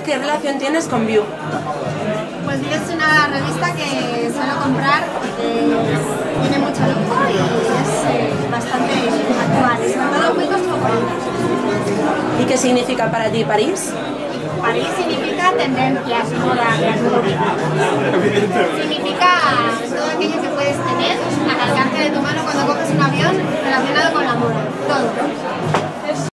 ¿Qué relación tienes con View? Pues View es una revista que suelo comprar porque tiene mucho lujo y es bastante actual, y sobre todo muy cosmopolita. ¿Y qué significa para ti París? París significa tendencias, moda, glamour. Significa